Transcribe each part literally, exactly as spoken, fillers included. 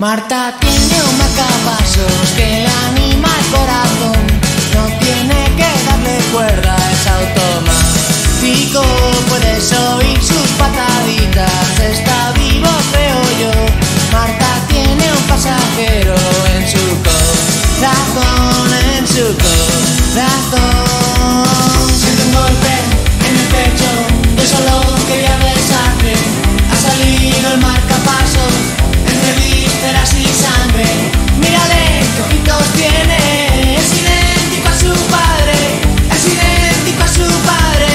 Marta tiene un marcapasos que le anima el corazón. No tiene que darle cuerda, es automático. Puedes oír sus pataditas, está vivo creo yo. Marta tiene un pasajero en su corazón, en su corazón. Siento un golpe en el pecho, yo solo quería besarte. Ha salido el marcapasos entre vísceras y sangre. Mírale, qué ojitos tiene, es idéntico a su padre, es idéntico a su padre.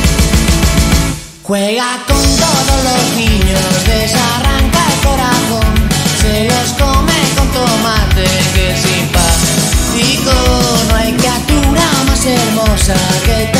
Juega con todos los niños, desarranca el corazón, se los come con tomate, que simpático. No hay criatura más hermosa que